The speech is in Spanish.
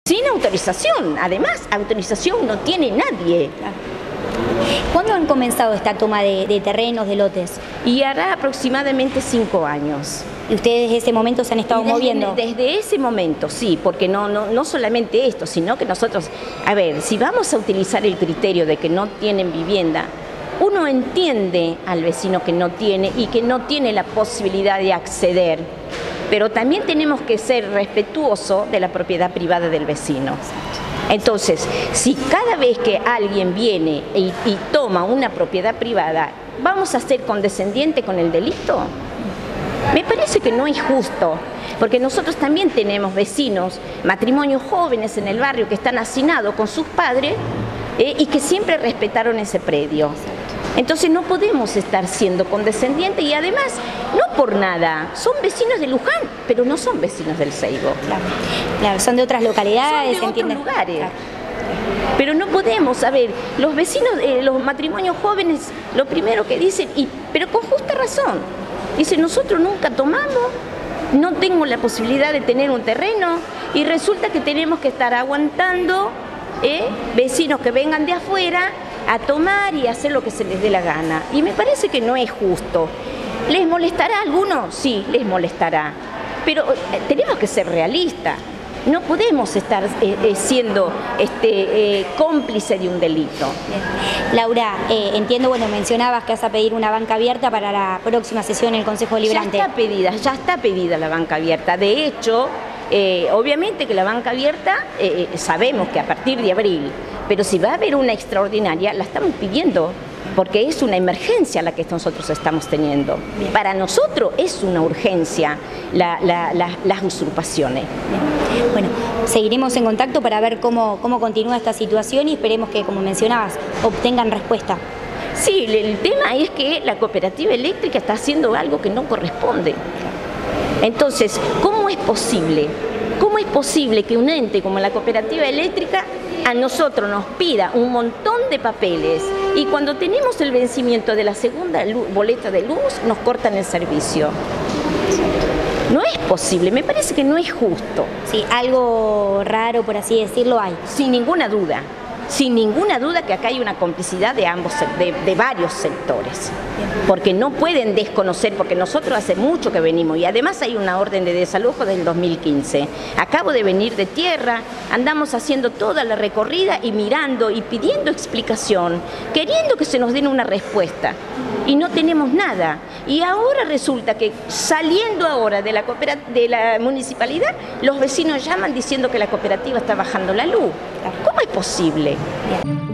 Sin autorización, además, autorización no tiene nadie. ¿Cuándo han comenzado esta toma de terrenos, de lotes? Y hará aproximadamente 5 años. ¿Y ustedes desde ese momento se han estado moviendo? Desde ese momento, sí, porque no solamente esto, sino que nosotros, a ver, si vamos a utilizar el criterio de que no tienen vivienda, uno entiende al vecino que no tiene y que no tiene la posibilidad de acceder, pero también tenemos que ser respetuosos de la propiedad privada del vecino. Entonces, si cada vez que alguien viene y toma una propiedad privada, ¿vamos a ser condescendientes con el delito? Me parece que no es justo, porque nosotros también tenemos vecinos, matrimonios jóvenes en el barrio que están hacinados con sus padres y que siempre respetaron ese predio. Entonces no podemos estar siendo condescendientes y además, no por nada, son vecinos de Luján, pero no son vecinos del Seibo. Claro, son de otras localidades, son de otros lugares. Claro. Pero no podemos, a ver, los vecinos, los matrimonios jóvenes, lo primero que dicen, pero con justa razón, dicen, nosotros nunca tomamos, no tengo la posibilidad de tener un terreno y resulta que tenemos que estar aguantando vecinos que vengan de afuera a tomar y hacer lo que se les dé la gana. Y me parece que no es justo. ¿Les molestará a alguno? Sí, les molestará. Pero tenemos que ser realistas. No podemos estar siendo cómplice de un delito. Bien. Laura, entiendo, bueno, mencionabas que vas a pedir una banca abierta para la próxima sesión en el Consejo Deliberante. Ya está pedida la banca abierta. De hecho, obviamente que la banca abierta sabemos que a partir de abril, pero si va a haber una extraordinaria, la estamos pidiendo, porque es una emergencia la que nosotros estamos teniendo. Bien. Para nosotros es una urgencia las usurpaciones. Bien. Bueno, seguiremos en contacto para ver cómo continúa esta situación y esperemos que, como mencionabas, obtengan respuesta. Sí, el tema es que la cooperativa eléctrica está haciendo algo que no corresponde. Entonces, ¿cómo es posible? ¿Cómo es posible que un ente como la cooperativa eléctrica a nosotros nos pida un montón de papeles y cuando tenemos el vencimiento de la segunda boleta de luz nos cortan el servicio? No es posible, me parece que no es justo. Sí, algo raro, por así decirlo, hay. Sin ninguna duda que acá hay una complicidad de varios sectores. Porque no pueden desconocer, porque nosotros hace mucho que venimos y además hay una orden de desalojo del 2015. Acabo de venir de tierra, andamos haciendo toda la recorrida y mirando y pidiendo explicación, queriendo que se nos den una respuesta y no tenemos nada. Y ahora resulta que saliendo ahora de la municipalidad, los vecinos llaman diciendo que la cooperativa está bajando la luz. ¿Cómo es posible? Bien.